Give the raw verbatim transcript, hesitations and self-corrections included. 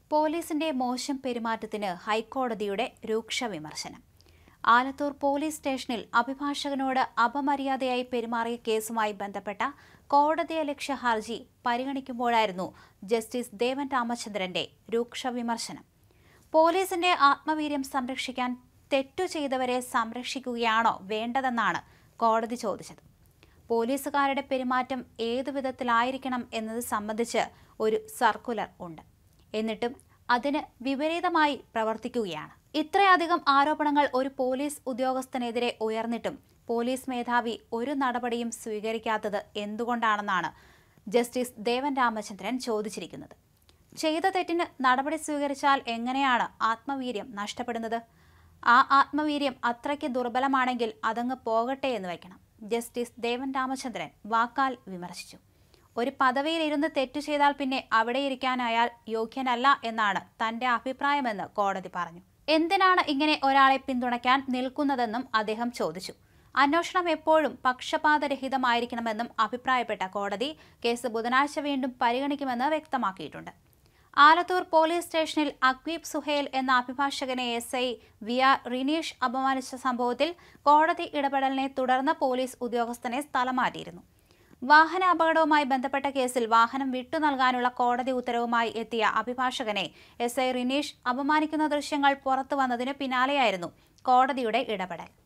പോലീസിന്റെ മോശം പെരുമാറ്റത്തിന് ഹൈക്കോടതിയുടെ രൂക്ഷ വിമർശനം. ആലത്തൂർ പോലീസ് സ്റ്റേഷനിൽ അഭിഭാഷകനോട് അപമര്യാദയായി പെരുമാറിയ കേസുമായി ബന്ധപ്പെട്ട കോടതിയലക്ഷ്യ ഹർജി പരിഗണിക്കുമ്പോഴായിരുന്നു ജസ്റ്റിസ് ദേവൻ രാമചന്ദ്രന്റെ രൂക്ഷ വിമർശനം. പോലീസിന്റെ ആത്മവീര്യം സംരക്ഷിക്കാൻ തെറ്റു ചെയ്തവരെ സംരക്ഷിക്കുകയാണോ വേണ്ടതെന്നാണ് കോടതി ചോദിച്ചത്. പോലീസുകാരുടെ പെരുമാറ്റം ഏതു വിധത്തിലായിരിക്കണം എന്നത് സംബന്ധിച്ച് ഒരു സർക്കുലർ ഉണ്ട്. എന്നിട്ടും അതിന് വിപരീതമായി പ്രവർത്തിക്കുകയാണ്. ഇത്രയധികം ആരോപണങ്ങൾ ഒരു പോലീസ് ഉദ്യോഗസ്ഥനെതിരെ ഉയർന്നിട്ടും പോലീസ് മേധാവി ഒരു നടപടിയും സ്വീകരിക്കാത്തത് എന്തുകൊണ്ടാണെന്നാണ് ജസ്റ്റിസ് ദേവൻ രാമചന്ദ്രൻ ചോദിച്ചിരിക്കുന്നത്. ചെയ്ത തെറ്റിന് നടപടി സ്വീകരിച്ചാൽ എങ്ങനെയാണ് ആത്മവീര്യം നഷ്ടപ്പെടുന്നത്? ആ ആത്മവീര്യം അത്രയ്ക്ക് ദുർബലമാണെങ്കിൽ അതങ്ങ് പോകട്ടെ എന്ന് വയ്ക്കണം. ജസ്റ്റിസ് ദേവൻ രാമചന്ദ്രൻ വാക്കാൽ വിമർശിച്ചു. ഒരു പദവിയിൽ ഇരുന്ന് തെറ്റു ചെയ്താൽ പിന്നെ അവിടെ ഇരിക്കാൻ അയാൾ യോഗ്യനല്ല എന്നാണ് തന്റെ അഭിപ്രായമെന്ന് കോടതി പറഞ്ഞു. എന്തിനാണ് ഇങ്ങനെ ഒരാളെ പിന്തുണയ്ക്കാൻ നിൽക്കുന്നതെന്നും അദ്ദേഹം ചോദിച്ചു. അന്വേഷണം എപ്പോഴും പക്ഷപാതരഹിതമായിരിക്കണമെന്നും അഭിപ്രായപ്പെട്ട കോടതി കേസ് ബുധനാഴ്ച വീണ്ടും പരിഗണിക്കുമെന്ന് വ്യക്തമാക്കിയിട്ടുണ്ട്. ആലത്തൂർ പോലീസ് സ്റ്റേഷനിൽ അക്വീബ് സുഹേൽ എന്ന അഭിഭാഷകനെ S I V R Rineesh അപമാനിച്ച സംഭവത്തിൽ കോടതി ഇടപെടലിനെ തുടർന്ന് പോലീസ് ഉദ്യോഗസ്ഥനെ സ്ഥലം മാറ്റിയിരുന്നു. വാഹന അപകടവുമായി ബന്ധപ്പെട്ട കേസിൽ വാഹനം വിട്ടു നൽകാനുള്ള കോടതി ഉത്തരവുമായി എത്തിയ അഭിഭാഷകനെ എസ് ഐ റിനീഷ് അപമാനിക്കുന്ന ദൃശ്യങ്ങൾ പുറത്തു വന്നതിന് പിന്നാലെയായിരുന്നു കോടതിയുടെ ഇടപെടൽ.